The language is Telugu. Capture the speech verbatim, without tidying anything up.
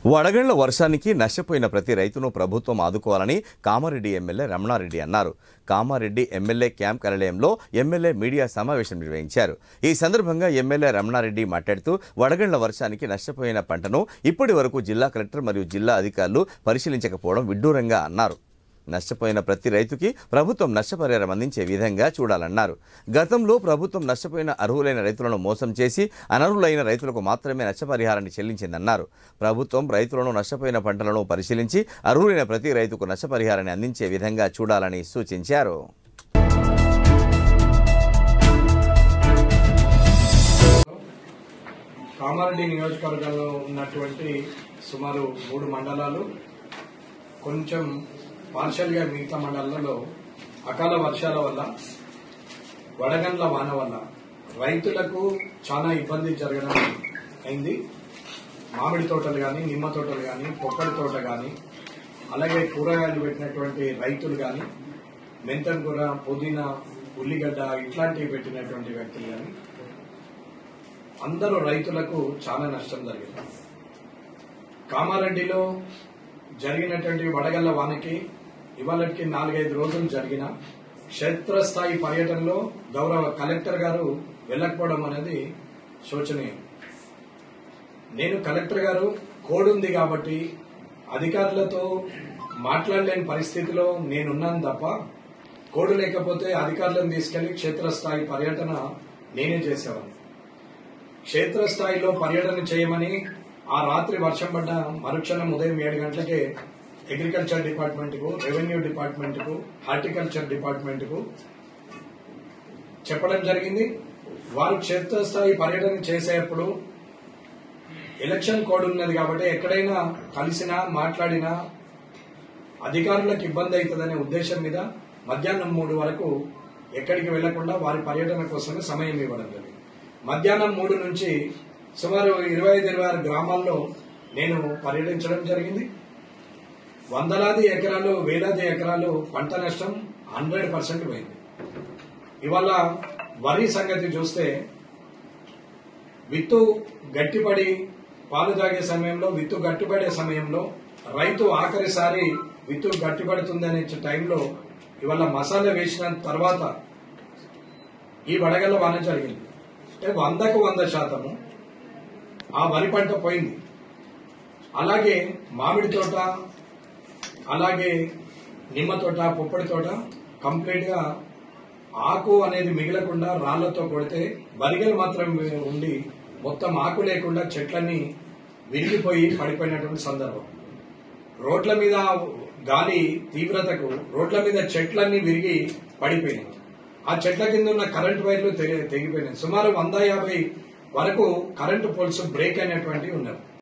వడగళ్ల వర్షానికి నష్టపోయిన ప్రతి రైతును ప్రభుత్వం ఆదుకోవాలని కామారెడ్డి ఎమ్మెల్యే రమణారెడ్డి అన్నారు. కామారెడ్డి ఎమ్మెల్యే క్యాంప్ కార్యాలయంలో ఎమ్మెల్యే మీడియా సమావేశం నిర్వహించారు. ఈ సందర్భంగా ఎమ్మెల్యే రమణారెడ్డి మాట్లాడుతూ వడగళ్ల వర్షానికి నష్టపోయిన పంటను ఇప్పటి వరకు జిల్లా కలెక్టర్ మరియు జిల్లా అధికారులు పరిశీలించకపోవడం విడ్డూరంగా అన్నారు. నష్టపోయిన ప్రతి రైతుకి ప్రభుత్వం నష్టపరిహారం అందించే విధంగా చూడాలన్నారు. గతంలో ప్రభుత్వం నష్టపోయిన అర్హులైన రైతులను మోసం చేసి అనర్హులైన రైతులకు మాత్రమే నష్టపరిహారాన్ని చెల్లించిందన్నారు. ప్రభుత్వం రైతులను నష్టపోయిన పంటలను పరిశీలించి అర్హులైన ప్రతి రైతుకు నష్టపరిహారాన్ని అందించే విధంగా చూడాలని సూచించారు. కామారెడ్డి నియోజకవర్గంలో ఉన్నటువంటి సుమారు మూడు మండలాలు కొంచెం పార్షల్గా మిగతా మండలాల్లో అకాల వర్షాల వల్ల వడగండ్ల వాన వల్ల రైతులకు చాలా ఇబ్బంది జరగడం అయింది. మామిడి తోటలు కానీ, నిమ్మ తోటలు కానీ, పొక్కడి తోట కానీ, అలాగే కూరగాయలు పెట్టినటువంటి రైతులు కానీ, మెంతం కూర, పుదీనా, ఉల్లిగడ్డ ఇట్లాంటివి పెట్టినటువంటి వ్యక్తులు కానీ అందరూ రైతులకు చాలా నష్టం జరిగింది. కామారెడ్డిలో జరిగినటువంటి వడగళ్ల వానకి ఇవాళకి నాలుగైదు రోజులు జరిగిన క్షేత్రస్థాయి పర్యటనలో గౌరవ కలెక్టర్ గారు వెళ్లకపోవడం అనేది శోచనీయం. నేను కలెక్టర్ గారు కోడ్ ఉంది కాబట్టి అధికారులతో మాట్లాడలేని పరిస్థితిలో నేనున్నాను తప్ప, కోడ్ లేకపోతే అధికారులను తీసుకెళ్లి క్షేత్రస్థాయి పర్యటన నేనే చేసేవాడిని. క్షేత్రస్థాయిలో పర్యటన చేయమని ఆ రాత్రి వర్షం పడ్డ మరుక్షణం ఉదయం ఏడు గంటలకే అగ్రికల్చర్ డిపార్ట్మెంట్ కు, రెవెన్యూ డిపార్ట్మెంట్ కు, హార్టికల్చర్ డిపార్ట్మెంట్ కు చెప్పడం జరిగింది. వారు క్షేత్రస్థాయి పర్యటన చేసేప్పుడు ఎలక్షన్ కోడ్ ఉన్నది కాబట్టి ఎక్కడైనా కలిసినా మాట్లాడినా అధికారులకు ఇబ్బంది అవుతుందనే ఉద్దేశం మీద మధ్యాహ్నం మూడు వరకు ఎక్కడికి వెళ్లకుండా వారి పర్యటన కోసమే సమయం ఇవ్వడం జరిగింది. మధ్యాహ్నం మూడు నుంచి సుమారు ఇరవై ఐదు ఇరవై ఆరు గ్రామాల్లో నేను పర్యటించడం జరిగింది. వందలాది ఎకరాలు, వేలాది ఎకరాలు పంట నష్టం హండ్రెడ్ పర్సెంట్ పోయింది. ఇవాళ వరి సంగతి చూస్తే విత్తు గట్టిపడి పాలు తాగే సమయంలో, విత్తు గట్టిపడే సమయంలో రైతు ఆఖరిసారి విత్తు గట్టిపడుతుంది అనే టైంలో ఇవాళ మసాలా వేసిన తర్వాత ఈ వడగళ్ల వాన జరిగింది. అంటే వందకు వంద శాతము ఆ వరి పంట పోయింది. అలాగే మామిడి తోట, అలాగే నిమ్మ తోట, పొప్పడి తోట కంప్లీట్ గా ఆకు అనేది మిగలకుండా రాళ్లతో కొడితే వరిగలు మాత్రం ఉండి మొత్తం ఆకు లేకుండా చెట్లన్నీ విరిగిపోయి పడిపోయినటువంటి సందర్భం. రోడ్ల మీద గాలి తీవ్రతకు రోడ్ల మీద చెట్లన్నీ విరిగి పడిపోయినాయి. ఆ చెట్ల కింద ఉన్న కరెంటు వైర్లు తెగిపోయినాయి. సుమారు వంద యాభై వరకు కరెంటు పోల్స్ బ్రేక్ అయినటువంటివి ఉన్నాయి.